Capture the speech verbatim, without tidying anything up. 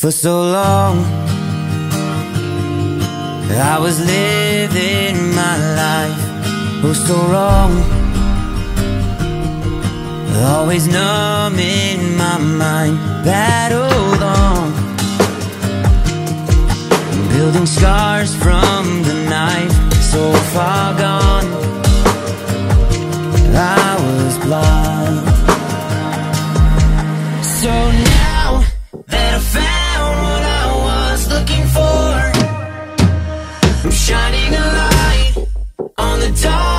For so long I was living my life, oh so wrong, always numb in my mind, battled on, building scars from the knife, so far gone, I was blind. So now that I found what I was looking for, I'm shining a light on the dark.